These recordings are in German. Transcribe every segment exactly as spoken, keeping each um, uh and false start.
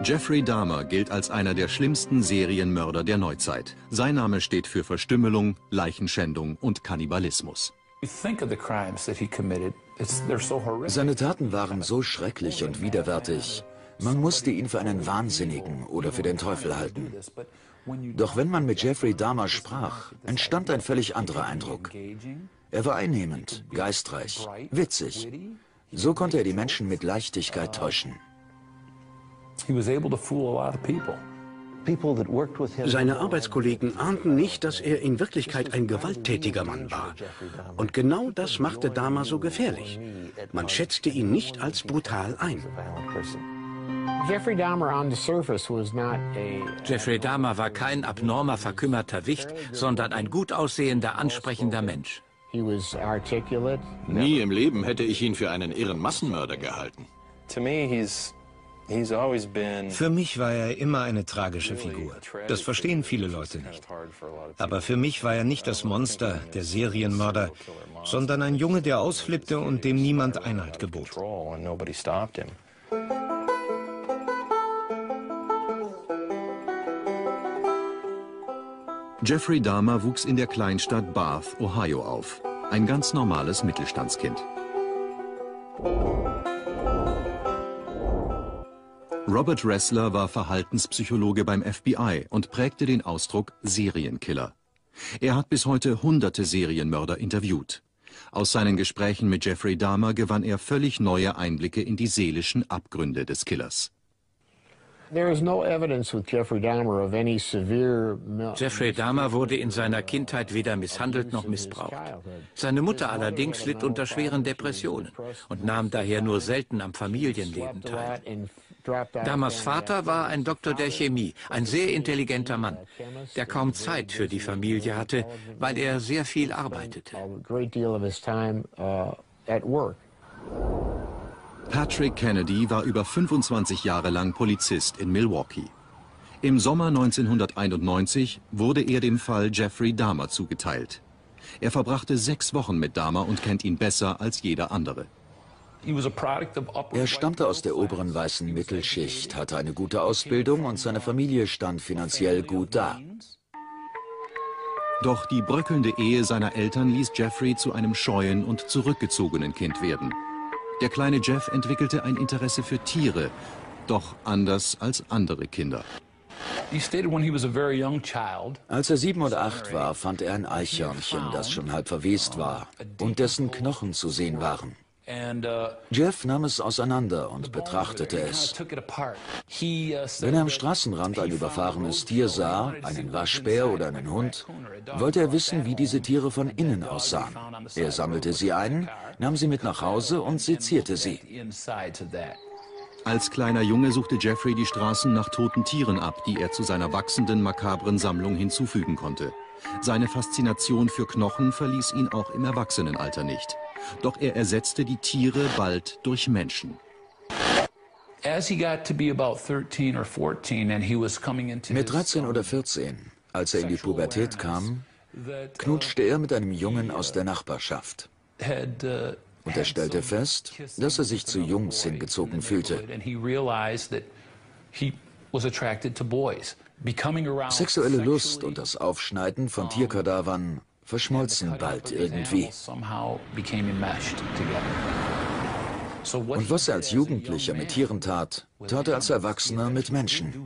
Jeffrey Dahmer gilt als einer der schlimmsten Serienmörder der Neuzeit. Sein Name steht für Verstümmelung, Leichenschändung und Kannibalismus. Seine Taten waren so schrecklich und widerwärtig. Man musste ihn für einen Wahnsinnigen oder für den Teufel halten. Doch wenn man mit Jeffrey Dahmer sprach, entstand ein völlig anderer Eindruck. Er war einnehmend, geistreich, witzig. So konnte er die Menschen mit Leichtigkeit täuschen. Seine Arbeitskollegen ahnten nicht, dass er in Wirklichkeit ein gewalttätiger Mann war. Und genau das machte Dahmer so gefährlich. Man schätzte ihn nicht als brutal ein. Jeffrey Dahmer war kein abnormer, verkümmerter Wicht, sondern ein gut aussehender, ansprechender Mensch. Nie im Leben hätte ich ihn für einen irren Massenmörder gehalten. Für mich war er immer eine tragische Figur. Das verstehen viele Leute nicht. Aber für mich war er nicht das Monster, der Serienmörder, sondern ein Junge, der ausflippte und dem niemand Einhalt gebot. Jeffrey Dahmer wuchs in der Kleinstadt Bath, Ohio auf. Ein ganz normales Mittelstandskind. Robert Ressler war Verhaltenspsychologe beim F B I und prägte den Ausdruck Serienkiller. Er hat bis heute hunderte Serienmörder interviewt. Aus seinen Gesprächen mit Jeffrey Dahmer gewann er völlig neue Einblicke in die seelischen Abgründe des Killers. Jeffrey Dahmer wurde in seiner Kindheit weder misshandelt noch missbraucht. Seine Mutter allerdings litt unter schweren Depressionen und nahm daher nur selten am Familienleben teil. Dahmers Vater war ein Doktor der Chemie, ein sehr intelligenter Mann, der kaum Zeit für die Familie hatte, weil er sehr viel arbeitete. Patrick Kennedy war über fünfundzwanzig Jahre lang Polizist in Milwaukee. Im Sommer neunzehnhunderteinundneunzig wurde er dem Fall Jeffrey Dahmer zugeteilt. Er verbrachte sechs Wochen mit Dahmer und kennt ihn besser als jeder andere. Er stammte aus der oberen weißen Mittelschicht, hatte eine gute Ausbildung und seine Familie stand finanziell gut da. Doch die bröckelnde Ehe seiner Eltern ließ Jeffrey zu einem scheuen und zurückgezogenen Kind werden. Der kleine Jeff entwickelte ein Interesse für Tiere, doch anders als andere Kinder. Als er sieben oder acht war, fand er ein Eichhörnchen, das schon halb verwest war und dessen Knochen zu sehen waren. Jeff nahm es auseinander und betrachtete es. Wenn er am Straßenrand ein überfahrenes Tier sah, einen Waschbär oder einen Hund, wollte er wissen, wie diese Tiere von innen aussahen. Er sammelte sie ein, nahm sie mit nach Hause und sezierte sie. Als kleiner Junge suchte Jeffrey die Straßen nach toten Tieren ab, die er zu seiner wachsenden makabren Sammlung hinzufügen konnte. Seine Faszination für Knochen verließ ihn auch im Erwachsenenalter nicht. Doch er ersetzte die Tiere bald durch Menschen. Mit dreizehn oder vierzehn, als er in die Pubertät kam, knutschte er mit einem Jungen aus der Nachbarschaft. Und er stellte fest, dass er sich zu Jungs hingezogen fühlte. Sexuelle Lust und das Aufschneiden von Tierkadavern verschmolzen bald irgendwie. Und was er als Jugendlicher mit Tieren tat, tat er als Erwachsener mit Menschen.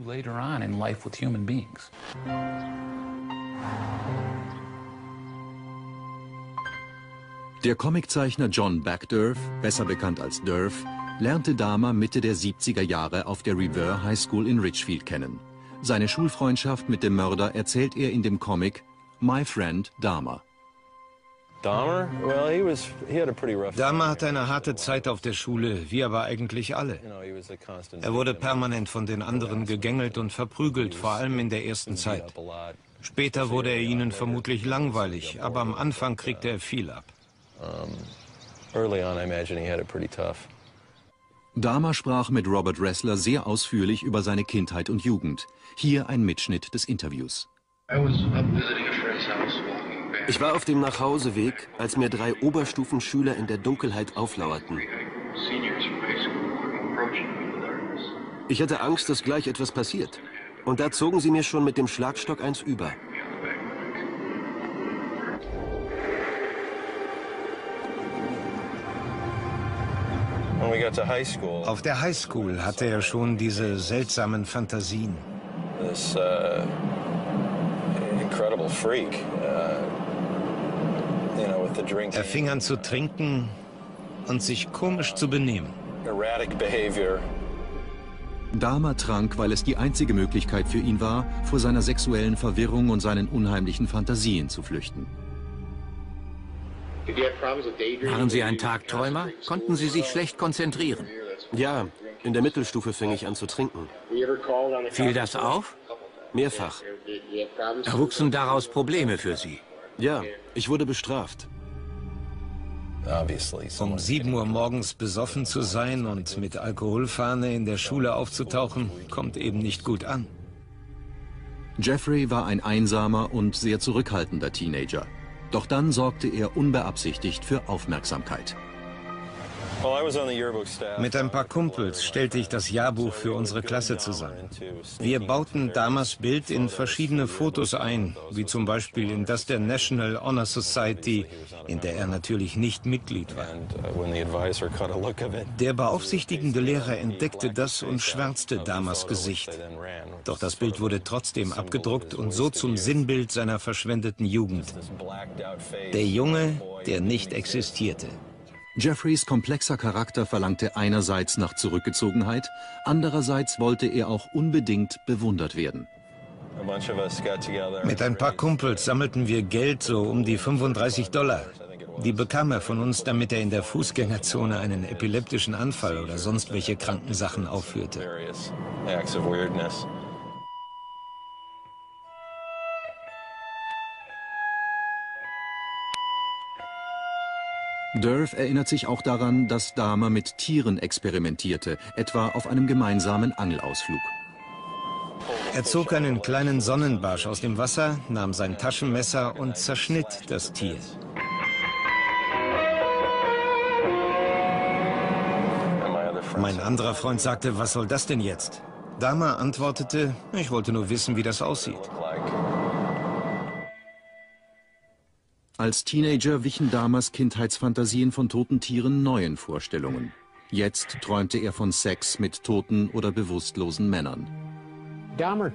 Der Comiczeichner John Backderf, besser bekannt als Derf, lernte Dahmer Mitte der siebziger Jahre auf der Revere High School in Richfield kennen. Seine Schulfreundschaft mit dem Mörder erzählt er in dem Comic My Friend Dahmer. Dahmer hatte eine harte Zeit auf der Schule, wie aber eigentlich alle. Er wurde permanent von den anderen gegängelt und verprügelt, vor allem in der ersten Zeit. Später wurde er ihnen vermutlich langweilig, aber am Anfang kriegte er viel ab. Dahmer sprach mit Robert Ressler sehr ausführlich über seine Kindheit und Jugend. Hier ein Mitschnitt des Interviews. Ich war auf dem Nachhauseweg, als mir drei Oberstufenschüler in der Dunkelheit auflauerten. Ich hatte Angst, dass gleich etwas passiert. Und da zogen sie mir schon mit dem Schlagstock eins über. Auf der Highschool hatte er schon diese seltsamen Fantasien. This, uh, incredible freak. Uh, you know, with the drinking. Er fing an zu trinken und sich komisch zu benehmen. Erratic behavior. Dahmer trank, weil es die einzige Möglichkeit für ihn war, vor seiner sexuellen Verwirrung und seinen unheimlichen Fantasien zu flüchten. Waren Sie ein Tagträumer? Konnten Sie sich schlecht konzentrieren? Ja, in der Mittelstufe fing ich an zu trinken. Fiel das auf? Mehrfach. Erwuchsen daraus Probleme für Sie? Ja, ich wurde bestraft. Um sieben Uhr morgens besoffen zu sein und mit Alkoholfahne in der Schule aufzutauchen, kommt eben nicht gut an. Jeffrey war ein einsamer und sehr zurückhaltender Teenager. Doch dann sorgte er unbeabsichtigt für Aufmerksamkeit. Mit ein paar Kumpels stellte ich das Jahrbuch für unsere Klasse zusammen. Wir bauten Dahmers Bild in verschiedene Fotos ein, wie zum Beispiel in das der National Honor Society, in der er natürlich nicht Mitglied war. Der beaufsichtigende Lehrer entdeckte das und schwärzte Dahmers Gesicht. Doch das Bild wurde trotzdem abgedruckt und so zum Sinnbild seiner verschwendeten Jugend. Der Junge, der nicht existierte. Jeffreys komplexer Charakter verlangte einerseits nach Zurückgezogenheit, andererseits wollte er auch unbedingt bewundert werden. Mit ein paar Kumpels sammelten wir Geld, so um die fünfunddreißig Dollar. Die bekam er von uns, damit er in der Fußgängerzone einen epileptischen Anfall oder sonst welche kranken Sachen aufführte. Durf erinnert sich auch daran, dass Dahmer mit Tieren experimentierte, etwa auf einem gemeinsamen Angelausflug. Er zog einen kleinen Sonnenbarsch aus dem Wasser, nahm sein Taschenmesser und zerschnitt das Tier. Mein anderer Freund sagte, was soll das denn jetzt? Dahmer antwortete, ich wollte nur wissen, wie das aussieht. Als Teenager wichen Dahmers Kindheitsfantasien von toten Tieren neuen Vorstellungen. Jetzt träumte er von Sex mit toten oder bewusstlosen Männern. Dahmer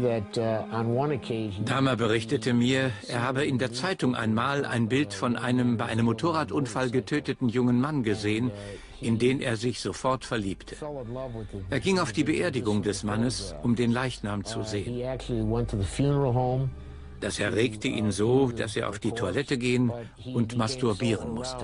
berichtete mir, er habe in der Zeitung einmal ein Bild von einem bei einem Motorradunfall getöteten jungen Mann gesehen, in den er sich sofort verliebte. Er ging auf die Beerdigung des Mannes, um den Leichnam zu sehen. Das erregte ihn so, dass er auf die Toilette gehen und masturbieren musste.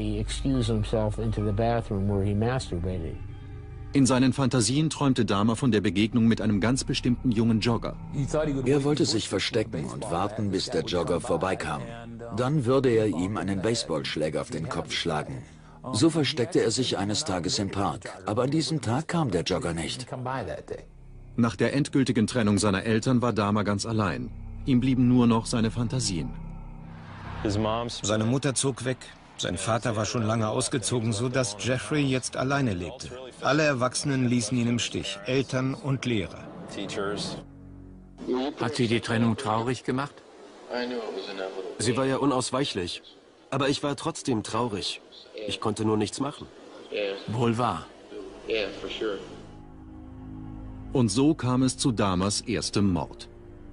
In seinen Fantasien träumte Dahmer von der Begegnung mit einem ganz bestimmten jungen Jogger. Er wollte sich verstecken und warten, bis der Jogger vorbeikam. Dann würde er ihm einen Baseballschläger auf den Kopf schlagen. So versteckte er sich eines Tages im Park. Aber an diesem Tag kam der Jogger nicht. Nach der endgültigen Trennung seiner Eltern war Dahmer ganz allein. Ihm blieben nur noch seine Fantasien. Seine Mutter zog weg. Sein Vater war schon lange ausgezogen, so dass Jeffrey jetzt alleine lebte. Alle Erwachsenen ließen ihn im Stich, Eltern und Lehrer. Hat Sie die Trennung traurig gemacht? Sie war ja unausweichlich. Aber ich war trotzdem traurig. Ich konnte nur nichts machen. Wohl wahr. Und so kam es zu Dahmers erstem Mord.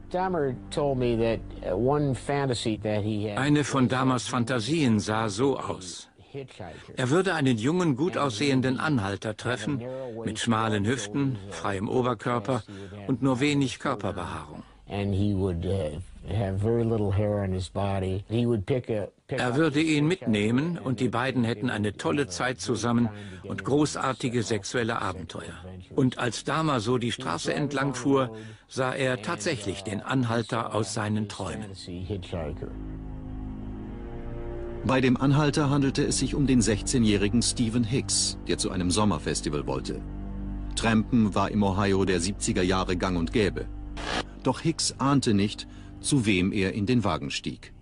Eine von Dahmers Fantasien sah so aus. Er würde einen jungen, gut aussehenden Anhalter treffen, mit schmalen Hüften, freiem Oberkörper und nur wenig Körperbehaarung. Er würde ihn mitnehmen und die beiden hätten eine tolle Zeit zusammen und großartige sexuelle Abenteuer. Und als Dahmer so die Straße entlang fuhr, sah er tatsächlich den Anhalter aus seinen Träumen. Bei dem Anhalter handelte es sich um den sechzehnjährigen Stephen Hicks, der zu einem Sommerfestival wollte. Trampen war im Ohio der siebziger Jahre gang und gäbe. Doch Hicks ahnte nicht, zu wem er in den Wagen stieg.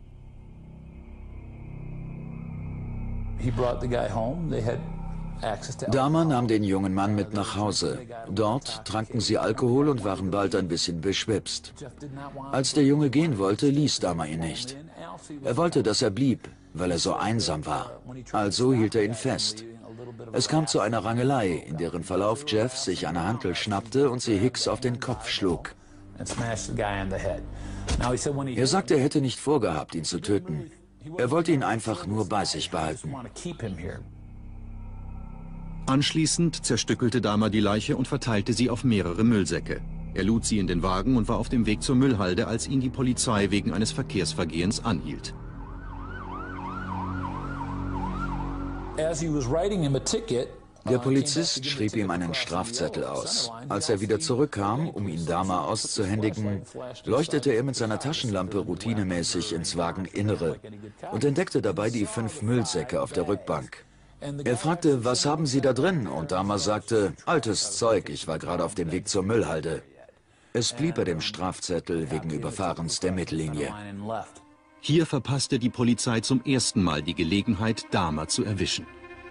Dahmer nahm den jungen Mann mit nach Hause. Dort tranken sie Alkohol und waren bald ein bisschen beschwipst. Als der Junge gehen wollte, ließ Dahmer ihn nicht. Er wollte, dass er blieb, weil er so einsam war. Also hielt er ihn fest. Es kam zu einer Rangelei, in deren Verlauf Jeff sich eine Hantel schnappte und sie Hicks auf den Kopf schlug. Er sagte, er hätte nicht vorgehabt, ihn zu töten. Er wollte ihn einfach nur bei sich behalten. Anschließend zerstückelte Dahmer die Leiche und verteilte sie auf mehrere Müllsäcke. Er lud sie in den Wagen und war auf dem Weg zur Müllhalde, als ihn die Polizei wegen eines Verkehrsvergehens anhielt. Der Polizist schrieb ihm einen Strafzettel aus. Als er wieder zurückkam, um ihn Dahmer auszuhändigen, leuchtete er mit seiner Taschenlampe routinemäßig ins Wageninnere und entdeckte dabei die fünf Müllsäcke auf der Rückbank. Er fragte, was haben Sie da drin? Und Dahmer sagte, altes Zeug, ich war gerade auf dem Weg zur Müllhalde. Es blieb bei dem Strafzettel wegen Überfahrens der Mittellinie. Hier verpasste die Polizei zum ersten Mal die Gelegenheit, Dahmer zu erwischen.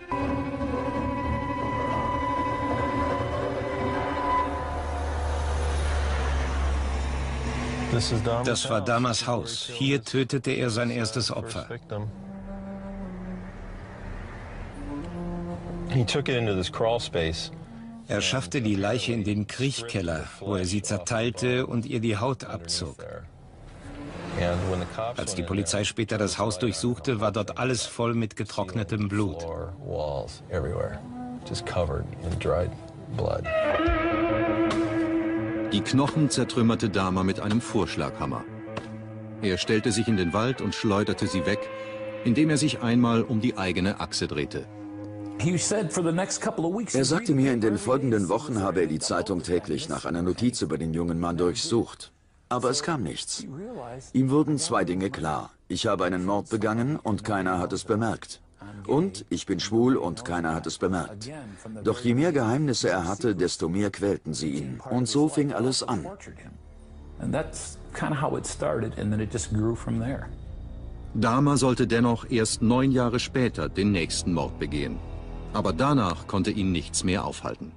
Das war Dahmers Haus. Hier tötete er sein erstes Opfer. Er schaffte die Leiche in den Kriechkeller, wo er sie zerteilte und ihr die Haut abzog. Als die Polizei später das Haus durchsuchte, war dort alles voll mit getrocknetem Blut. Die Knochen zertrümmerte Dahmer mit einem Vorschlaghammer. Er stellte sich in den Wald und schleuderte sie weg, indem er sich einmal um die eigene Achse drehte. Er sagte mir, in den folgenden Wochen habe er die Zeitung täglich nach einer Notiz über den jungen Mann durchsucht. Aber es kam nichts. Ihm wurden zwei Dinge klar. Ich habe einen Mord begangen und keiner hat es bemerkt. Und ich bin schwul und keiner hat es bemerkt. Doch je mehr Geheimnisse er hatte, desto mehr quälten sie ihn. Und so fing alles an. Dahmer sollte dennoch erst neun Jahre später den nächsten Mord begehen. Aber danach konnte ihn nichts mehr aufhalten.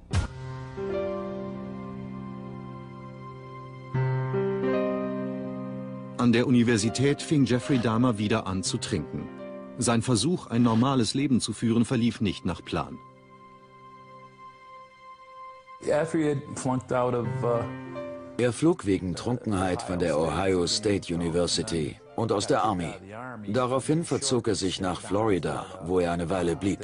An der Universität fing Jeffrey Dahmer wieder an zu trinken. Sein Versuch, ein normales Leben zu führen, verlief nicht nach Plan. Er flog wegen Trunkenheit von der Ohio State University und aus der Army. Daraufhin verzog er sich nach Florida, wo er eine Weile blieb.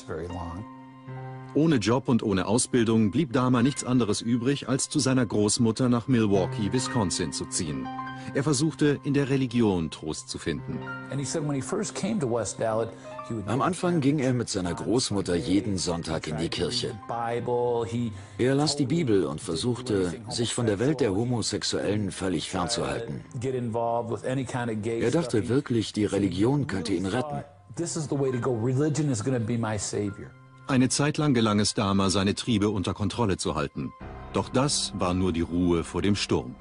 Ohne Job und ohne Ausbildung blieb Dahmer nichts anderes übrig, als zu seiner Großmutter nach Milwaukee, Wisconsin zu ziehen. Er versuchte, in der Religion Trost zu finden. Am Anfang ging er mit seiner Großmutter jeden Sonntag in die Kirche. Er las die Bibel und versuchte, sich von der Welt der Homosexuellen völlig fernzuhalten. Er dachte wirklich, die Religion könnte ihn retten. Eine Zeit lang gelang es Dahmer, seine Triebe unter Kontrolle zu halten. Doch das war nur die Ruhe vor dem Sturm.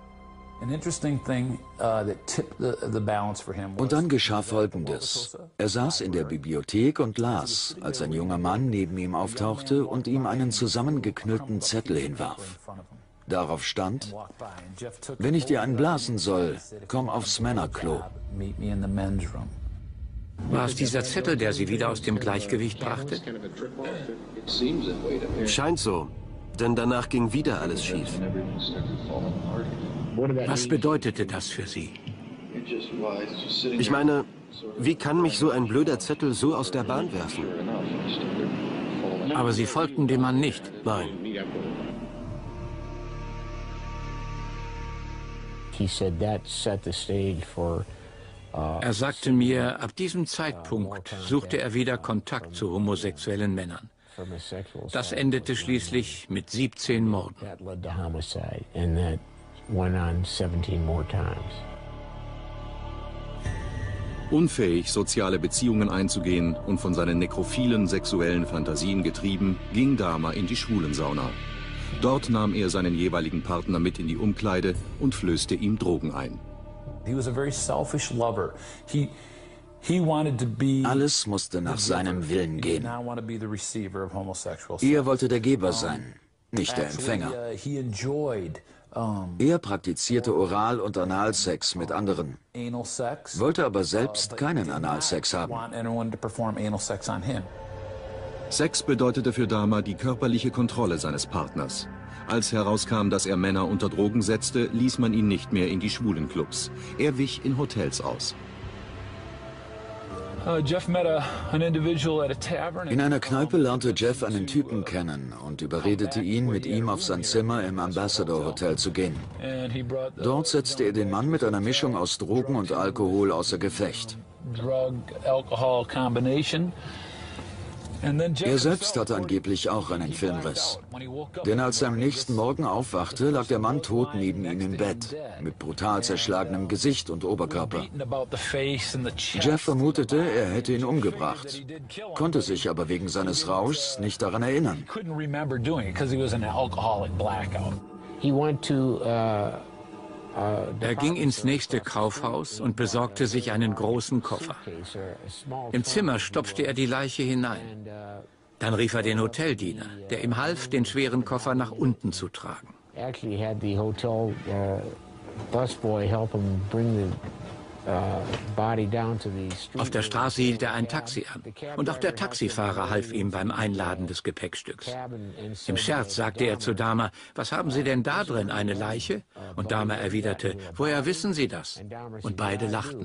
Und dann geschah Folgendes. Er saß in der Bibliothek und las, als ein junger Mann neben ihm auftauchte und ihm einen zusammengeknüllten Zettel hinwarf. Darauf stand, wenn ich dir einen blasen soll, komm aufs Männerklo. War es dieser Zettel, der Sie wieder aus dem Gleichgewicht brachte? Scheint so, denn danach ging wieder alles schief. Was bedeutete das für Sie? Ich meine, wie kann mich so ein blöder Zettel so aus der Bahn werfen? Aber Sie folgten dem Mann nicht? Nein. Er sagte mir, ab diesem Zeitpunkt suchte er wieder Kontakt zu homosexuellen Männern. Das endete schließlich mit siebzehn Morden. Unfähig, soziale Beziehungen einzugehen und von seinen nekrophilen sexuellen Fantasien getrieben, ging Dahmer in die Schwulensauna. Dort nahm er seinen jeweiligen Partner mit in die Umkleide und flößte ihm Drogen ein. Alles musste nach seinem Willen gehen. Er wollte der Geber sein, nicht der Empfänger. Er praktizierte Oral- und Analsex mit anderen, wollte aber selbst keinen Analsex haben. Sex bedeutete für Dahmer die körperliche Kontrolle seines Partners. Als herauskam, dass er Männer unter Drogen setzte, ließ man ihn nicht mehr in die Schwulenclubs. Er wich in Hotels aus. In einer Kneipe lernte Jeff einen Typen kennen und überredete ihn, mit ihm auf sein Zimmer im Ambassador Hotel zu gehen. Dort setzte er den Mann mit einer Mischung aus Drogen und Alkohol außer Gefecht. Er selbst hatte angeblich auch einen Filmriss. Denn als er am nächsten Morgen aufwachte, lag der Mann tot neben ihm im Bett, mit brutal zerschlagenem Gesicht und Oberkörper. Jeff vermutete, er hätte ihn umgebracht, konnte sich aber wegen seines Rauschs nicht daran erinnern. Er ging ins nächste Kaufhaus und besorgte sich einen großen Koffer. Im Zimmer stopfte er die Leiche hinein. Dann rief er den Hoteldiener, der ihm half, den schweren Koffer nach unten zu tragen. Auf der Straße hielt er ein Taxi an und auch der Taxifahrer half ihm beim Einladen des Gepäckstücks. Im Scherz sagte er zu Dahmer, was haben Sie denn da drin, eine Leiche? Und Dahmer erwiderte, woher wissen Sie das? Und beide lachten.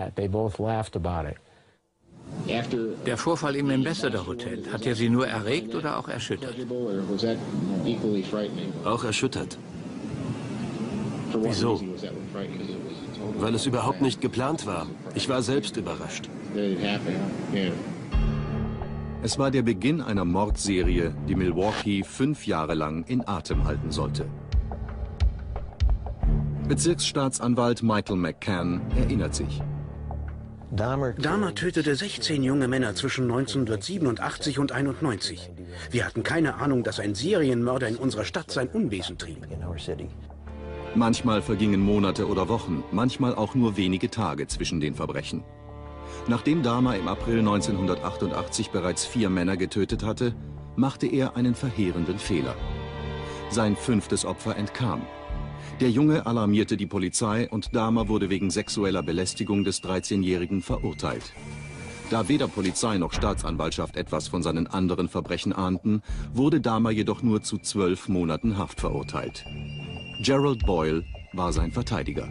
Der Vorfall im Ambassador Hotel, hat er Sie nur erregt oder auch erschüttert? Auch erschüttert. Wieso? Weil es überhaupt nicht geplant war. Ich war selbst überrascht. Es war der Beginn einer Mordserie, die Milwaukee fünf Jahre lang in Atem halten sollte. Bezirksstaatsanwalt Michael McCann erinnert sich. Dahmer tötete sechzehn junge Männer zwischen neunzehnhundertsiebenundachtzig und einundneunzig. Wir hatten keine Ahnung, dass ein Serienmörder in unserer Stadt sein Unwesen trieb. Manchmal vergingen Monate oder Wochen, manchmal auch nur wenige Tage zwischen den Verbrechen. Nachdem Dahmer im April neunzehnhundertachtundachtzig bereits vier Männer getötet hatte, machte er einen verheerenden Fehler. Sein fünftes Opfer entkam. Der Junge alarmierte die Polizei und Dahmer wurde wegen sexueller Belästigung des dreizehnjährigen verurteilt. Da weder Polizei noch Staatsanwaltschaft etwas von seinen anderen Verbrechen ahnten, wurde Dahmer jedoch nur zu zwölf Monaten Haft verurteilt. Gerald Boyle war sein Verteidiger.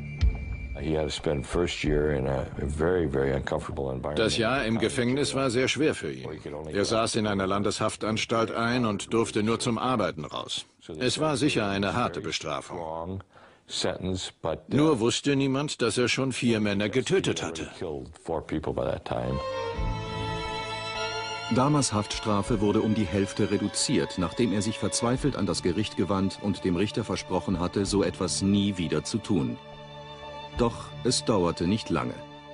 Das Jahr im Gefängnis war sehr schwer für ihn. Er saß in einer Landeshaftanstalt ein und durfte nur zum Arbeiten raus. Es war sicher eine harte Bestrafung. Nur wusste niemand, dass er schon vier Männer getötet hatte. Dahmers Haftstrafe wurde um die Hälfte reduziert, nachdem er sich verzweifelt an das Gericht gewandt und dem Richter versprochen hatte, so etwas nie wieder zu tun. Doch es dauerte nicht lange.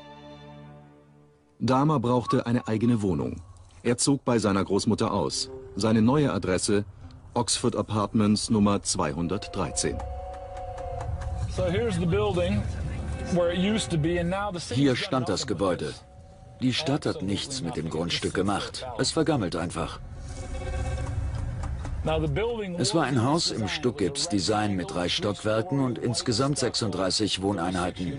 Dahmer brauchte eine eigene Wohnung. Er zog bei seiner Großmutter aus. Seine neue Adresse: Oxford Apartments Nummer zweihundertdreizehn. Hier stand das Gebäude. Die Stadt hat nichts mit dem Grundstück gemacht. Es vergammelt einfach. Es war ein Haus im Stuckgips-Design mit drei Stockwerken und insgesamt sechsunddreißig Wohneinheiten.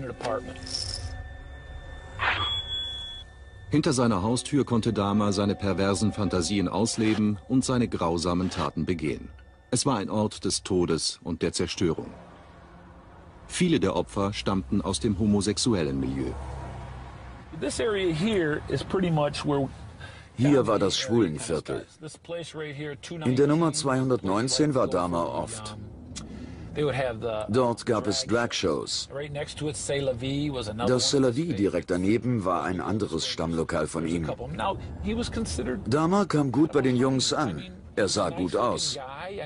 Hinter seiner Haustür konnte Dahmer seine perversen Fantasien ausleben und seine grausamen Taten begehen. Es war ein Ort des Todes und der Zerstörung. Viele der Opfer stammten aus dem homosexuellen Milieu. Hier war das Schwulenviertel. In der Nummer zweihundertneunzehn war Dahmer oft. Dort gab es Dragshows. Das C'est la Vie direkt daneben war ein anderes Stammlokal von ihm. Dahmer kam gut bei den Jungs an. Er sah gut aus.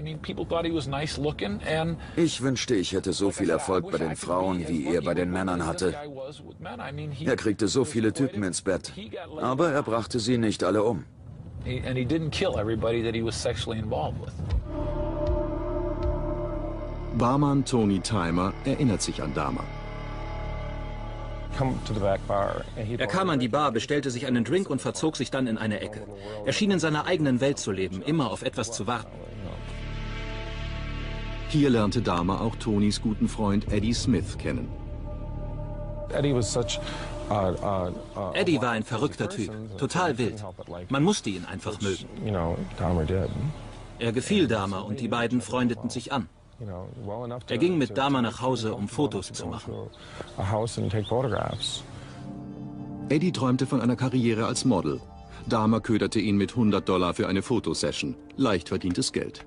Ich wünschte, ich hätte so viel Erfolg bei den Frauen, wie er bei den Männern hatte. Er kriegte so viele Typen ins Bett, aber er brachte sie nicht alle um. Barman Tony Timer erinnert sich an Dahmer. Er kam an die Bar, bestellte sich einen Drink und verzog sich dann in eine Ecke. Er schien in seiner eigenen Welt zu leben, immer auf etwas zu warten. Hier lernte Dahmer auch Tonys guten Freund Eddie Smith kennen. Eddie war ein verrückter Typ, total wild. Man musste ihn einfach mögen. Er gefiel Dahmer und die beiden freundeten sich an. Er ging mit Dahmer nach Hause, um Fotos zu machen. Eddie träumte von einer Karriere als Model. Dahmer köderte ihn mit hundert Dollar für eine Fotosession. Leicht verdientes Geld.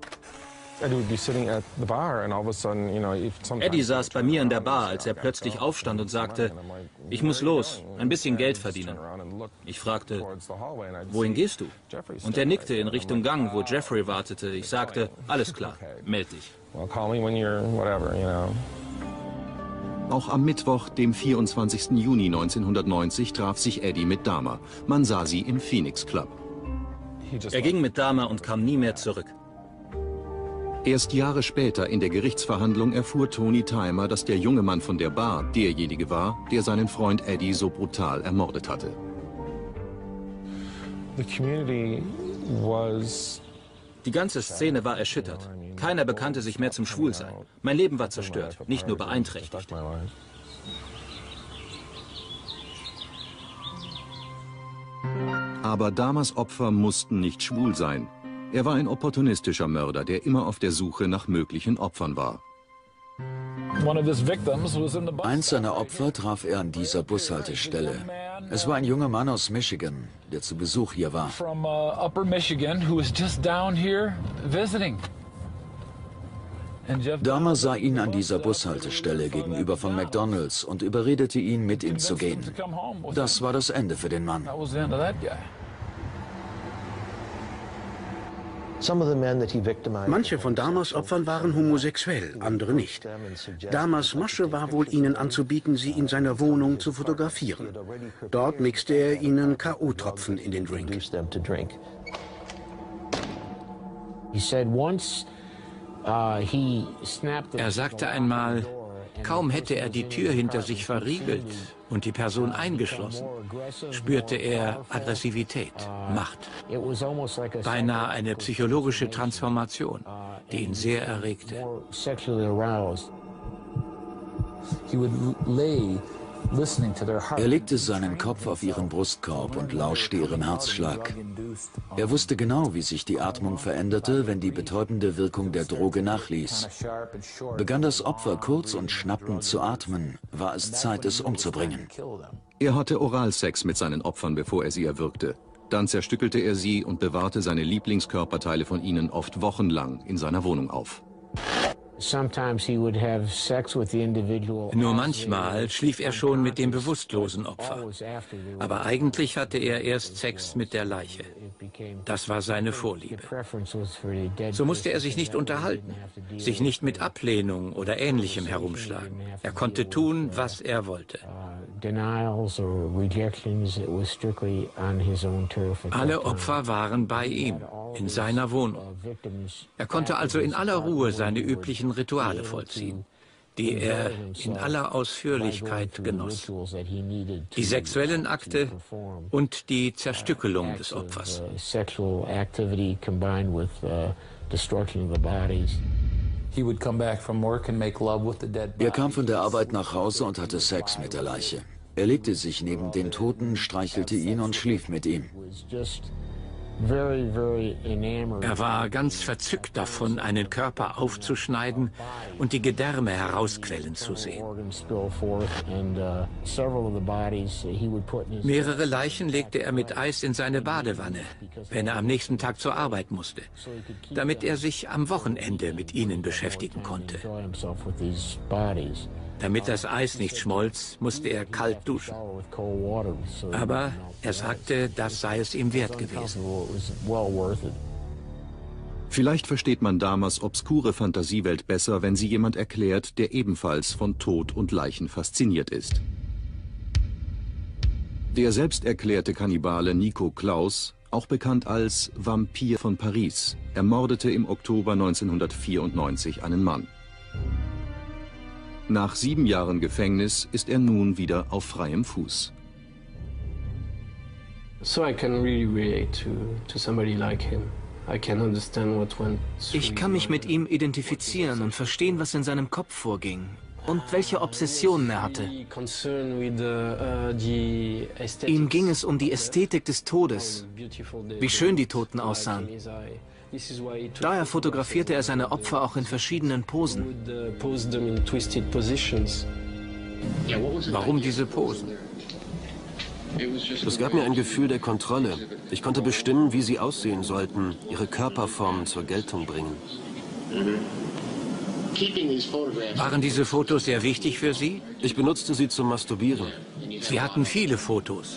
Eddie saß bei mir in der Bar, als er plötzlich aufstand und sagte, ich muss los, ein bisschen Geld verdienen. Ich fragte, wohin gehst du? Und er nickte in Richtung Gang, wo Jeffrey wartete. Ich sagte, alles klar, meld dich. Auch am Mittwoch, dem vierundzwanzigsten Juni neunzehnhundertneunzig, traf sich Eddie mit Dahmer. Man sah sie im Phoenix Club. Er ging mit Dahmer und kam nie mehr zurück. Erst Jahre später in der Gerichtsverhandlung erfuhr Tony Timer, dass der junge Mann von der Bar derjenige war, der seinen Freund Eddie so brutal ermordet hatte. Die ganze Szene war erschüttert. Keiner bekannte sich mehr zum Schwulsein. Mein Leben war zerstört, nicht nur beeinträchtigt. Aber Dahmers Opfer mussten nicht schwul sein. Er war ein opportunistischer Mörder, der immer auf der Suche nach möglichen Opfern war. Eins seiner Opfer traf er an dieser Bushaltestelle. Es war ein junger Mann aus Michigan, der zu Besuch hier war. Dahmer sah ihn an dieser Bushaltestelle gegenüber von McDonald's und überredete ihn, mit ihm zu gehen. Das war das Ende für den Mann. Manche von Dahmers Opfern waren homosexuell, andere nicht. Dahmers Masche war wohl, ihnen anzubieten, sie in seiner Wohnung zu fotografieren. Dort mixte er ihnen K O-Tropfen in den Drink. Er sagte einmal, kaum hätte er die Tür hinter sich verriegelt und die Person eingeschlossen, spürte er Aggressivität, Macht. Beinahe eine psychologische Transformation, die ihn sehr erregte. Er legte seinen Kopf auf ihren Brustkorb und lauschte ihrem Herzschlag. Er wusste genau, wie sich die Atmung veränderte, wenn die betäubende Wirkung der Droge nachließ. Begann das Opfer kurz und schnappend zu atmen, war es Zeit, es umzubringen. Er hatte Oralsex mit seinen Opfern, bevor er sie erwürgte. Dann zerstückelte er sie und bewahrte seine Lieblingskörperteile von ihnen oft wochenlang in seiner Wohnung auf. Nur manchmal schlief er schon mit dem bewusstlosen Opfer. Aber eigentlich hatte er erst Sex mit der Leiche. Das war seine Vorliebe. So musste er sich nicht unterhalten, sich nicht mit Ablehnung oder Ähnlichem herumschlagen. Er konnte tun, was er wollte. Alle Opfer waren bei ihm, in seiner Wohnung. Er konnte also in aller Ruhe seine üblichen Rituale vollziehen, die er in aller Ausführlichkeit genoss. Die sexuellen Akte und die Zerstückelung des Opfers. Er kam von der Arbeit nach Hause und hatte Sex mit der Leiche. Er legte sich neben den Toten, streichelte ihn und schlief mit ihm. Er war ganz verzückt davon, einen Körper aufzuschneiden und die Gedärme herausquellen zu sehen. Mehrere Leichen legte er mit Eis in seine Badewanne, wenn er am nächsten Tag zur Arbeit musste, damit er sich am Wochenende mit ihnen beschäftigen konnte. Damit das Eis nicht schmolz, musste er kalt duschen. Aber er sagte, das sei es ihm wert gewesen. Vielleicht versteht man Dahmers obskure Fantasiewelt besser, wenn sie jemand erklärt, der ebenfalls von Tod und Leichen fasziniert ist. Der selbsterklärte Kannibale Nico Klaus, auch bekannt als Vampir von Paris, ermordete im Oktober neunzehnhundertvierundneunzig einen Mann. Nach sieben Jahren Gefängnis ist er nun wieder auf freiem Fuß. Ich kann mich mit ihm identifizieren und verstehen, was in seinem Kopf vorging und welche Obsessionen er hatte. Ihm ging es um die Ästhetik des Todes, wie schön die Toten aussahen. Daher fotografierte er seine Opfer auch in verschiedenen Posen. Warum diese Posen? Es gab mir ein Gefühl der Kontrolle. Ich konnte bestimmen, wie sie aussehen sollten, ihre Körperformen zur Geltung bringen. Waren diese Fotos sehr wichtig für Sie? Ich benutzte sie zum Masturbieren. Sie hatten viele Fotos.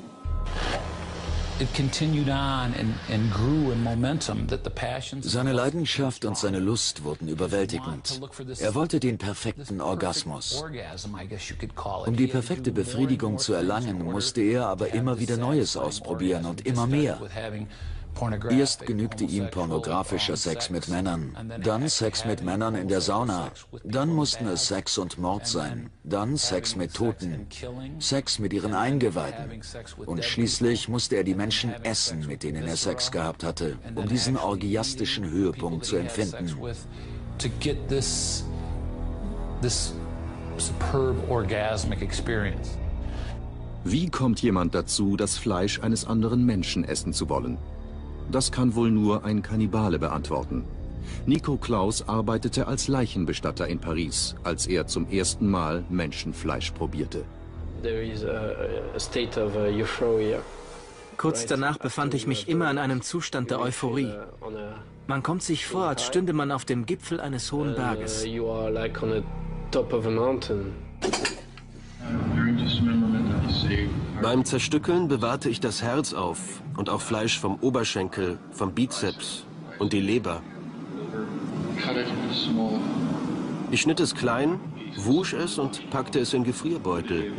Seine Leidenschaft und seine Lust wurden überwältigend. Er wollte den perfekten Orgasmus. Um die perfekte Befriedigung zu erlangen, musste er aber immer wieder Neues ausprobieren und immer mehr. Erst genügte ihm pornografischer Sex mit Männern, dann Sex mit Männern in der Sauna, dann mussten es Sex und Mord sein, dann Sex mit Toten, Sex mit ihren Eingeweiden und schließlich musste er die Menschen essen, mit denen er Sex gehabt hatte, um diesen orgiastischen Höhepunkt zu empfinden. Wie kommt jemand dazu, das Fleisch eines anderen Menschen essen zu wollen? Das kann wohl nur ein Kannibale beantworten. Nico Klaus arbeitete als Leichenbestatter in Paris, als er zum ersten Mal Menschenfleisch probierte. Kurz danach befand ich mich immer in einem Zustand der Euphorie. Man kommt sich vor, als stünde man auf dem Gipfel eines hohen Berges. Beim Zerstückeln bewahrte ich das Herz auf und auch Fleisch vom Oberschenkel, vom Bizeps und die Leber. Ich schnitt es klein, wusch es und packte es in Gefrierbeutel.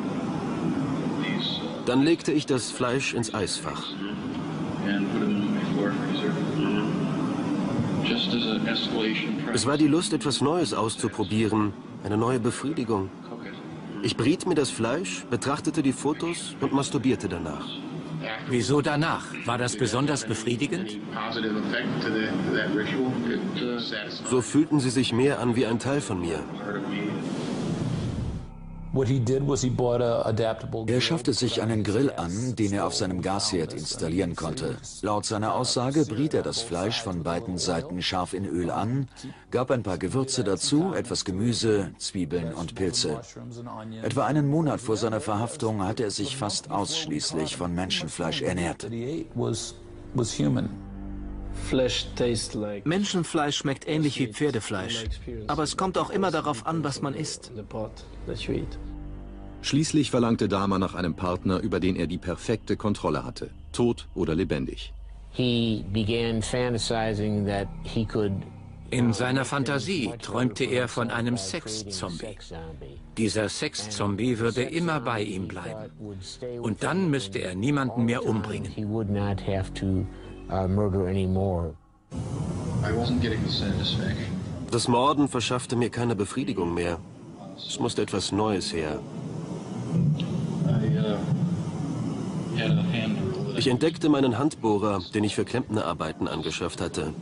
Dann legte ich das Fleisch ins Eisfach. Es war die Lust, etwas Neues auszuprobieren, eine neue Befriedigung. Ich briet mir das Fleisch, betrachtete die Fotos und masturbierte danach. Wieso danach? War das besonders befriedigend? So fühlten sie sich mehr an wie ein Teil von mir. Er schaffte sich einen Grill an, den er auf seinem Gasherd installieren konnte. Laut seiner Aussage briet er das Fleisch von beiden Seiten scharf in Öl an, gab ein paar Gewürze dazu, etwas Gemüse, Zwiebeln und Pilze. Etwa einen Monat vor seiner Verhaftung hatte er sich fast ausschließlich von Menschenfleisch ernährt. Menschenfleisch schmeckt ähnlich wie Pferdefleisch, aber es kommt auch immer darauf an, was man isst. Schließlich verlangte Dahmer nach einem Partner, über den er die perfekte Kontrolle hatte, tot oder lebendig. In seiner Fantasie träumte er von einem Sex-Zombie. Dieser Sex-Zombie würde immer bei ihm bleiben. Und dann müsste er niemanden mehr umbringen. Das Morden verschaffte mir keine Befriedigung mehr. Es musste etwas Neues her. Ich entdeckte meinen Handbohrer, den ich für Klempnerarbeiten angeschafft hatte.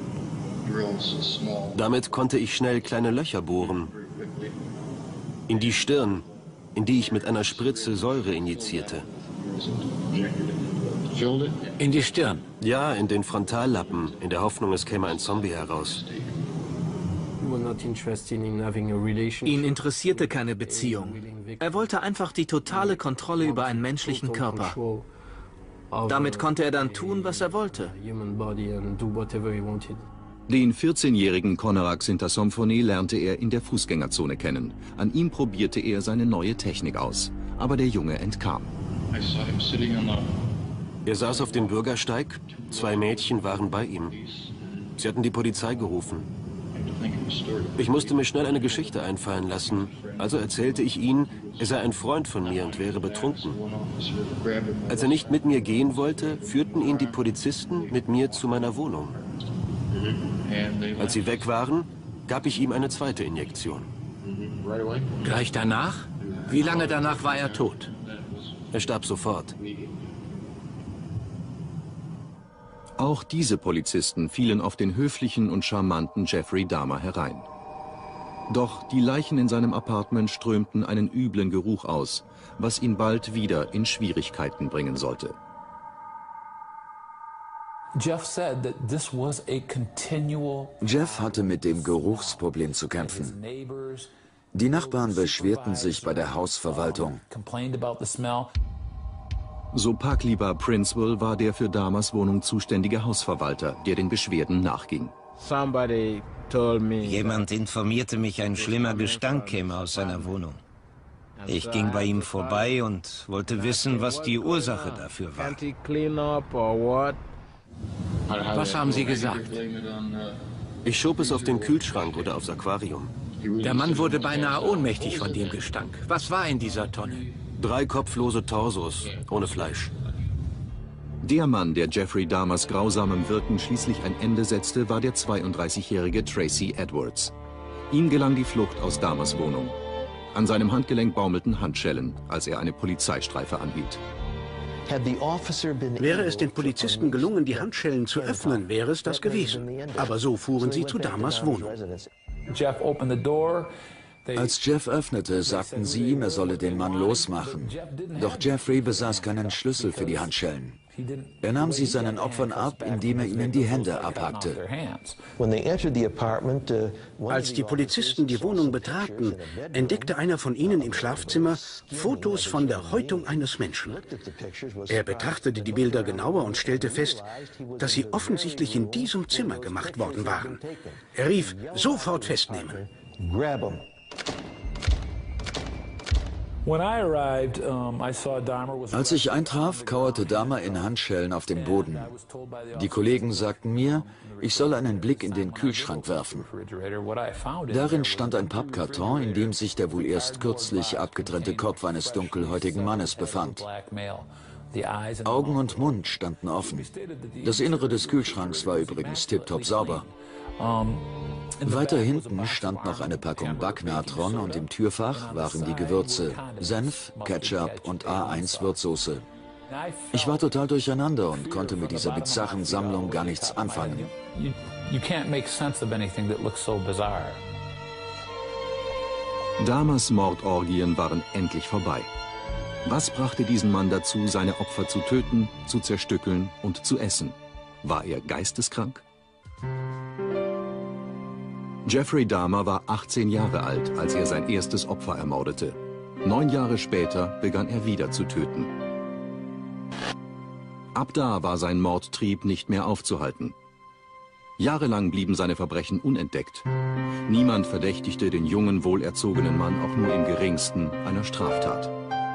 Damit konnte ich schnell kleine Löcher bohren. In die Stirn, in die ich mit einer Spritze Säure injizierte. In die Stirn? Ja, in den Frontallappen, in der Hoffnung, es käme ein Zombie heraus. Ihn interessierte keine Beziehung. Er wollte einfach die totale Kontrolle über einen menschlichen Körper. Damit konnte er dann tun, was er wollte. Den vierzehnjährigen Konerak Sintasomphony lernte er in der Fußgängerzone kennen. An ihm probierte er seine neue Technik aus. Aber der Junge entkam. Er saß auf dem Bürgersteig. Zwei Mädchen waren bei ihm. Sie hatten die Polizei gerufen. Ich musste mir schnell eine Geschichte einfallen lassen. Also erzählte ich ihnen, er sei ein Freund von mir und wäre betrunken. Als er nicht mit mir gehen wollte, führten ihn die Polizisten mit mir zu meiner Wohnung. Als sie weg waren, gab ich ihm eine zweite Injektion. Gleich danach? Wie lange danach war er tot? Er starb sofort. Auch diese Polizisten fielen auf den höflichen und charmanten Jeffrey Dahmer herein. Doch die Leichen in seinem Apartment strömten einen üblen Geruch aus, was ihn bald wieder in Schwierigkeiten bringen sollte. Jeff hatte mit dem Geruchsproblem zu kämpfen. Die Nachbarn beschwerten sich bei der Hausverwaltung. So Pakliba Princewell war der für Dahmers Wohnung zuständige Hausverwalter, der den Beschwerden nachging. Jemand informierte mich, ein schlimmer Gestank käme aus seiner Wohnung. Ich ging bei ihm vorbei und wollte wissen, was die Ursache dafür war. Was haben Sie gesagt? Ich schob es auf den Kühlschrank oder aufs Aquarium. Der Mann wurde beinahe ohnmächtig von dem Gestank. Was war in dieser Tonne? Drei kopflose Torsos, ohne Fleisch. Der Mann, der Jeffrey Dahmers grausamem Wirken schließlich ein Ende setzte, war der zweiunddreißigjährige Tracy Edwards. Ihm gelang die Flucht aus Dahmers Wohnung. An seinem Handgelenk baumelten Handschellen, als er eine Polizeistreife anhielt. Wäre es den Polizisten gelungen, die Handschellen zu öffnen, wäre es das gewesen. Aber so fuhren sie zu Dahmers Wohnung. Als Jeff öffnete, sagten sie ihm, er solle den Mann losmachen. Doch Jeffrey besaß keinen Schlüssel für die Handschellen. Er nahm sie seinen Opfern ab, indem er ihnen die Hände abhackte. Als die Polizisten die Wohnung betraten, entdeckte einer von ihnen im Schlafzimmer Fotos von der Häutung eines Menschen. Er betrachtete die Bilder genauer und stellte fest, dass sie offensichtlich in diesem Zimmer gemacht worden waren. Er rief, sofort festnehmen. Als ich eintraf, kauerte Dahmer in Handschellen auf dem Boden. Die Kollegen sagten mir, ich soll einen Blick in den Kühlschrank werfen. Darin stand ein Pappkarton, in dem sich der wohl erst kürzlich abgetrennte Kopf eines dunkelhäutigen Mannes befand. Augen und Mund standen offen. Das Innere des Kühlschranks war übrigens tiptop sauber. Weiter hinten stand noch eine Packung Backnatron und im Türfach waren die Gewürze, Senf, Ketchup und A eins Würzsoße. Ich war total durcheinander und konnte mit dieser bizarren Sammlung gar nichts anfangen. Dahmers Mordorgien waren endlich vorbei. Was brachte diesen Mann dazu, seine Opfer zu töten, zu zerstückeln und zu essen? War er geisteskrank? Jeffrey Dahmer war achtzehn Jahre alt, als er sein erstes Opfer ermordete. Neun Jahre später begann er wieder zu töten. Ab da war sein Mordtrieb nicht mehr aufzuhalten. Jahrelang blieben seine Verbrechen unentdeckt. Niemand verdächtigte den jungen, wohlerzogenen Mann auch nur im geringsten einer Straftat.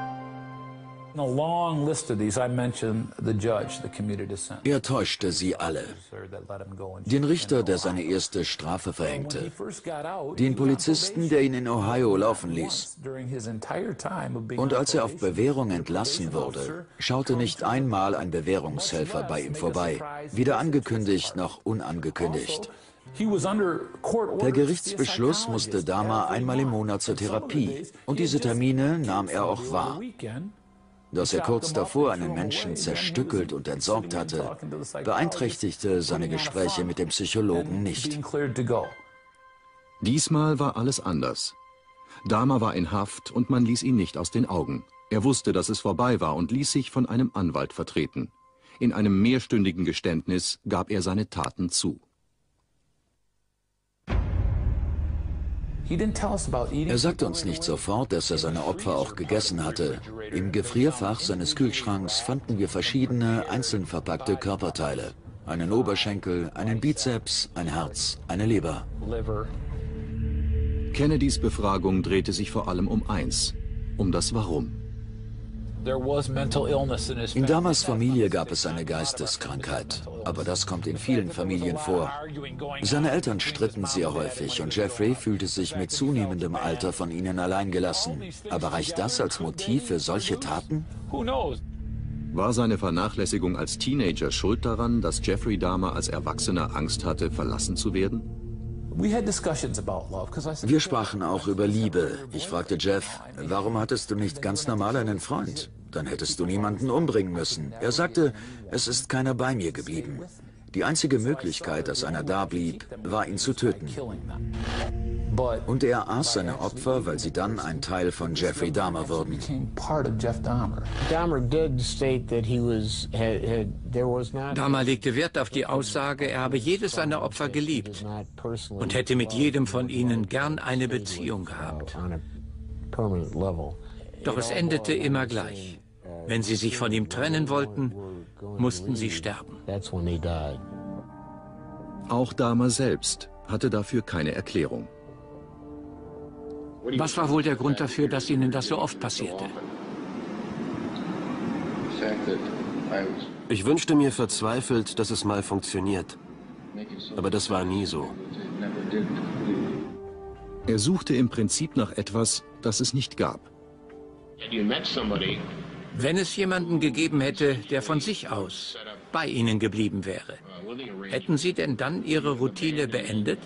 Er täuschte sie alle. Den Richter, der seine erste Strafe verhängte. Den Polizisten, der ihn in Ohio laufen ließ. Und als er auf Bewährung entlassen wurde, schaute nicht einmal ein Bewährungshelfer bei ihm vorbei. Weder angekündigt noch unangekündigt. Per Gerichtsbeschluss musste Dahmer einmal im Monat zur Therapie. Und diese Termine nahm er auch wahr. Dass er kurz davor einen Menschen zerstückelt und entsorgt hatte, beeinträchtigte seine Gespräche mit dem Psychologen nicht. Diesmal war alles anders. Dahmer war in Haft und man ließ ihn nicht aus den Augen. Er wusste, dass es vorbei war und ließ sich von einem Anwalt vertreten. In einem mehrstündigen Geständnis gab er seine Taten zu. Er sagte uns nicht sofort, dass er seine Opfer auch gegessen hatte. Im Gefrierfach seines Kühlschranks fanden wir verschiedene einzeln verpackte Körperteile. Einen Oberschenkel, einen Bizeps, ein Herz, eine Leber. Kennedys Befragung drehte sich vor allem um eins, um das Warum. In Dahmers Familie gab es eine Geisteskrankheit, aber das kommt in vielen Familien vor. Seine Eltern stritten sehr häufig und Jeffrey fühlte sich mit zunehmendem Alter von ihnen alleingelassen. Aber reicht das als Motiv für solche Taten? War seine Vernachlässigung als Teenager schuld daran, dass Jeffrey Dahmer als Erwachsener Angst hatte, verlassen zu werden? Wir sprachen auch über Liebe. Ich fragte Jeff, warum hattest du nicht ganz normal einen Freund? Dann hättest du niemanden umbringen müssen. Er sagte, es ist keiner bei mir geblieben. Die einzige Möglichkeit, dass einer da blieb, war, ihn zu töten. Und er aß seine Opfer, weil sie dann ein Teil von Jeffrey Dahmer wurden. Dahmer legte Wert auf die Aussage, er habe jedes seiner Opfer geliebt und hätte mit jedem von ihnen gern eine Beziehung gehabt. Doch es endete immer gleich. Wenn sie sich von ihm trennen wollten, mussten sie sterben. Auch Dahmer selbst hatte dafür keine Erklärung. Was war wohl der Grund dafür, dass Ihnen das so oft passierte? Ich wünschte mir verzweifelt, dass es mal funktioniert. Aber das war nie so. Er suchte im Prinzip nach etwas, das es nicht gab. Wenn es jemanden gegeben hätte, der von sich aus bei Ihnen geblieben wäre, hätten Sie denn dann Ihre Routine beendet?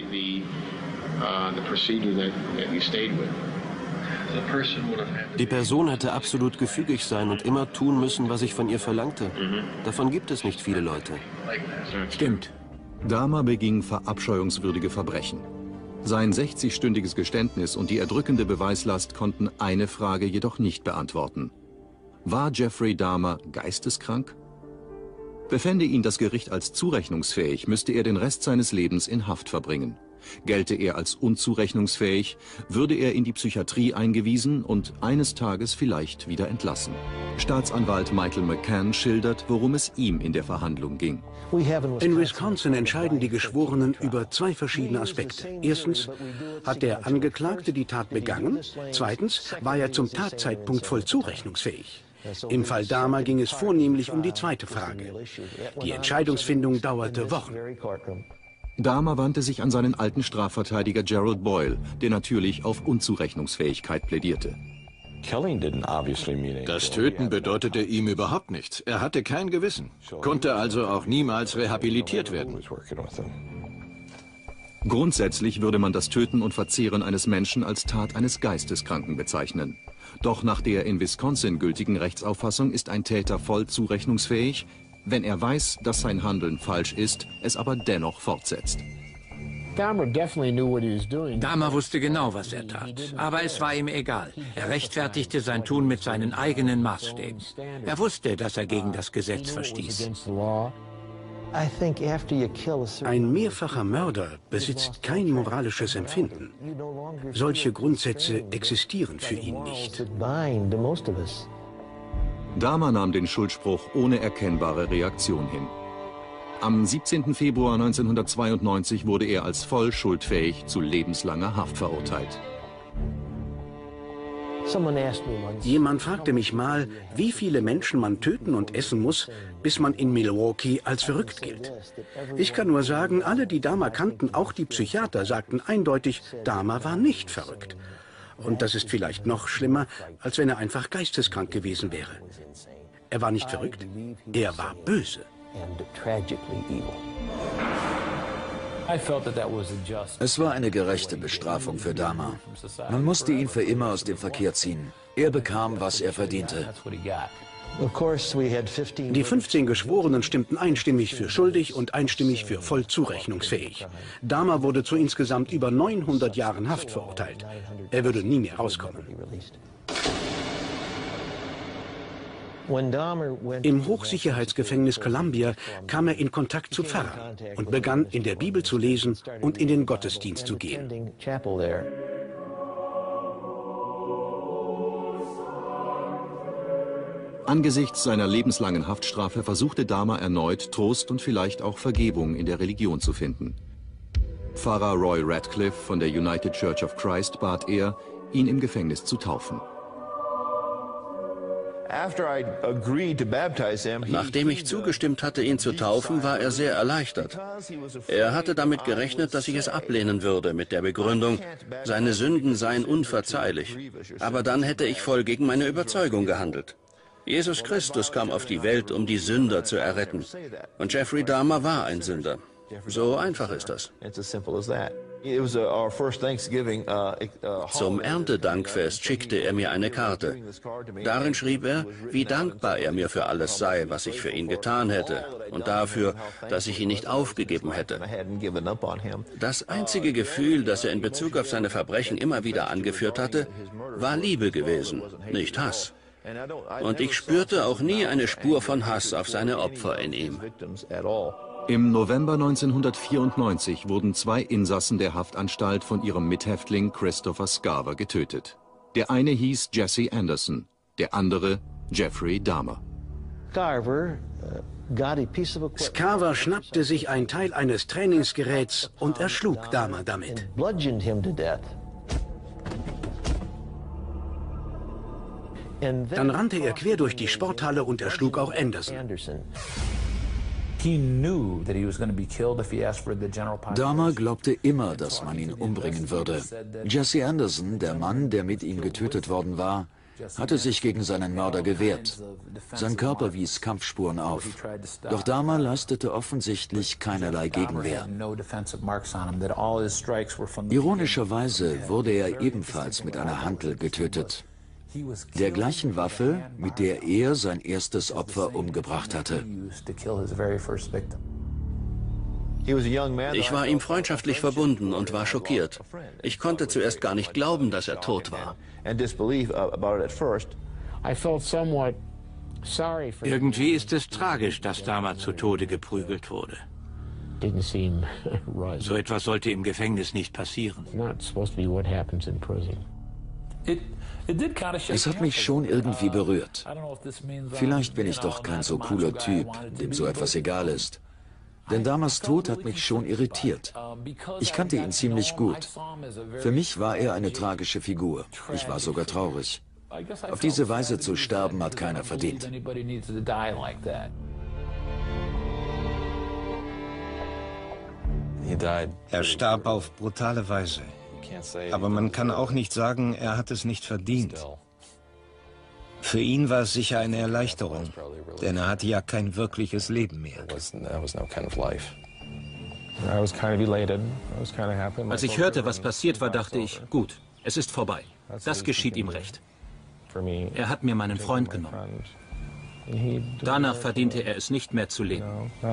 Die Person hätte absolut gefügig sein und immer tun müssen, was ich von ihr verlangte. Davon gibt es nicht viele Leute. Stimmt. Dahmer beging verabscheuungswürdige Verbrechen. Sein sechzigstündiges Geständnis und die erdrückende Beweislast konnten eine Frage jedoch nicht beantworten. War Jeffrey Dahmer geisteskrank? Befände ihn das Gericht als zurechnungsfähig, müsste er den Rest seines Lebens in Haft verbringen. Gelte er als unzurechnungsfähig, würde er in die Psychiatrie eingewiesen und eines Tages vielleicht wieder entlassen. Staatsanwalt Michael McCann schildert, worum es ihm in der Verhandlung ging. In Wisconsin entscheiden die Geschworenen über zwei verschiedene Aspekte. Erstens, hat der Angeklagte die Tat begangen? Zweitens, war er zum Tatzeitpunkt voll zurechnungsfähig? Im Fall Dahmer ging es vornehmlich um die zweite Frage. Die Entscheidungsfindung dauerte Wochen. Dahmer wandte sich an seinen alten Strafverteidiger Gerald Boyle, der natürlich auf Unzurechnungsfähigkeit plädierte. Das Töten bedeutete ihm überhaupt nichts. Er hatte kein Gewissen, konnte also auch niemals rehabilitiert werden. Grundsätzlich würde man das Töten und Verzehren eines Menschen als Tat eines Geisteskranken bezeichnen. Doch nach der in Wisconsin gültigen Rechtsauffassung ist ein Täter voll zurechnungsfähig, wenn er weiß, dass sein Handeln falsch ist, es aber dennoch fortsetzt. Dahmer wusste genau, was er tat, aber es war ihm egal. Er rechtfertigte sein Tun mit seinen eigenen Maßstäben. Er wusste, dass er gegen das Gesetz verstieß. Ein mehrfacher Mörder besitzt kein moralisches Empfinden. Solche Grundsätze existieren für ihn nicht. Dahmer nahm den Schuldspruch ohne erkennbare Reaktion hin. Am siebzehnten Februar neunzehnhundertzweiundneunzig wurde er als voll schuldfähig zu lebenslanger Haft verurteilt. Jemand fragte mich mal, wie viele Menschen man töten und essen muss, bis man in Milwaukee als verrückt gilt. Ich kann nur sagen, alle, die Dahmer kannten, auch die Psychiater, sagten eindeutig, Dahmer war nicht verrückt. Und das ist vielleicht noch schlimmer, als wenn er einfach geisteskrank gewesen wäre. Er war nicht verrückt, er war böse. Es war eine gerechte Bestrafung für Dahmer. Man musste ihn für immer aus dem Verkehr ziehen. Er bekam, was er verdiente. Die fünfzehn Geschworenen stimmten einstimmig für schuldig und einstimmig für voll zurechnungsfähig. Dahmer wurde zu insgesamt über neunhundert Jahren Haft verurteilt. Er würde nie mehr rauskommen. Im Hochsicherheitsgefängnis Columbia kam er in Kontakt zu Pfarrern und begann, in der Bibel zu lesen und in den Gottesdienst zu gehen. Angesichts seiner lebenslangen Haftstrafe versuchte Dahmer erneut, Trost und vielleicht auch Vergebung in der Religion zu finden. Pfarrer Roy Radcliffe von der United Church of Christ bat er, ihn im Gefängnis zu taufen. Nachdem ich zugestimmt hatte, ihn zu taufen, war er sehr erleichtert. Er hatte damit gerechnet, dass ich es ablehnen würde, mit der Begründung, seine Sünden seien unverzeihlich. Aber dann hätte ich voll gegen meine Überzeugung gehandelt. Jesus Christus kam auf die Welt, um die Sünder zu erretten. Und Jeffrey Dahmer war ein Sünder. So einfach ist das. Zum Erntedankfest schickte er mir eine Karte. Darin schrieb er, wie dankbar er mir für alles sei, was ich für ihn getan hätte und dafür, dass ich ihn nicht aufgegeben hätte. Das einzige Gefühl, das er in Bezug auf seine Verbrechen immer wieder angeführt hatte, war Liebe gewesen, nicht Hass. Und ich spürte auch nie eine Spur von Hass auf seine Opfer in ihm. Im November neunzehnhundertvierundneunzig wurden zwei Insassen der Haftanstalt von ihrem Mithäftling Christopher Scarver getötet. Der eine hieß Jesse Anderson, der andere Jeffrey Dahmer. Scarver schnappte sich ein Teil eines Trainingsgeräts und erschlug Dahmer damit. Dann rannte er quer durch die Sporthalle und erschlug auch Anderson. Dahmer glaubte immer, dass man ihn umbringen würde. Jesse Anderson, der Mann, der mit ihm getötet worden war, hatte sich gegen seinen Mörder gewehrt. Sein Körper wies Kampfspuren auf. Doch Dahmer leistete offensichtlich keinerlei Gegenwehr. Ironischerweise wurde er ebenfalls mit einer Hantel getötet. Der gleichen Waffe, mit der er sein erstes Opfer umgebracht hatte. Ich war ihm freundschaftlich verbunden und war schockiert. Ich konnte zuerst gar nicht glauben, dass er tot war. Irgendwie ist es tragisch, dass Dahmer zu Tode geprügelt wurde. So etwas sollte im Gefängnis nicht passieren. Es hat mich schon irgendwie berührt. Vielleicht bin ich doch kein so cooler Typ, dem so etwas egal ist. Denn Dahmers Tod hat mich schon irritiert. Ich kannte ihn ziemlich gut. Für mich war er eine tragische Figur. Ich war sogar traurig. Auf diese Weise zu sterben hat keiner verdient. Er starb auf brutale Weise. Aber man kann auch nicht sagen, er hat es nicht verdient. Für ihn war es sicher eine Erleichterung, denn er hatte ja kein wirkliches Leben mehr. Als ich hörte, was passiert war, dachte ich, gut, es ist vorbei. Das geschieht ihm recht. Er hat mir meinen Freund genommen. Danach verdiente er es nicht mehr zu leben.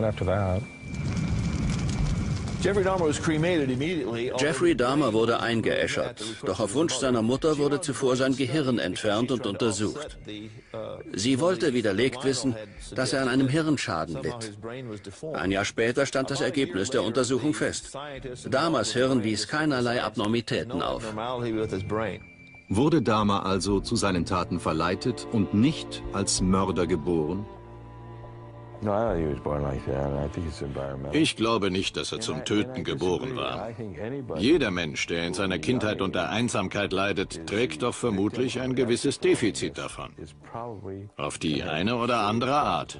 Jeffrey Dahmer wurde eingeäschert, doch auf Wunsch seiner Mutter wurde zuvor sein Gehirn entfernt und untersucht. Sie wollte widerlegt wissen, dass er an einem Hirnschaden litt. Ein Jahr später stand das Ergebnis der Untersuchung fest. Dahmers Hirn wies keinerlei Abnormitäten auf. Wurde Dahmer also zu seinen Taten verleitet und nicht als Mörder geboren? Ich glaube nicht, dass er zum Töten geboren war. Jeder Mensch, der in seiner Kindheit unter Einsamkeit leidet, trägt doch vermutlich ein gewisses Defizit davon. Auf die eine oder andere Art.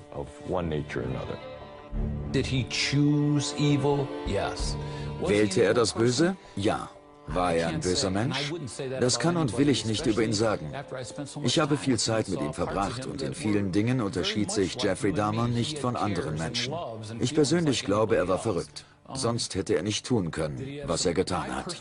Wählte er das Böse? Ja. War er ein böser Mensch? Das kann und will ich nicht über ihn sagen. Ich habe viel Zeit mit ihm verbracht und in vielen Dingen unterschied sich Jeffrey Dahmer nicht von anderen Menschen. Ich persönlich glaube, er war verrückt. Sonst hätte er nicht tun können, was er getan hat.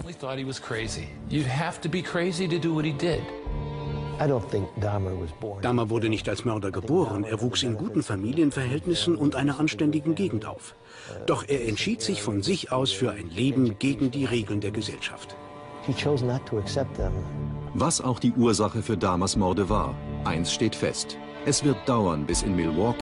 Dahmer wurde nicht als Mörder geboren. Er wuchs in guten Familienverhältnissen und einer anständigen Gegend auf. Doch er entschied sich von sich aus für ein Leben gegen die Regeln der Gesellschaft. Was auch die Ursache für Dahmers Morde war, eins steht fest: Es wird dauern, bis in Milwaukee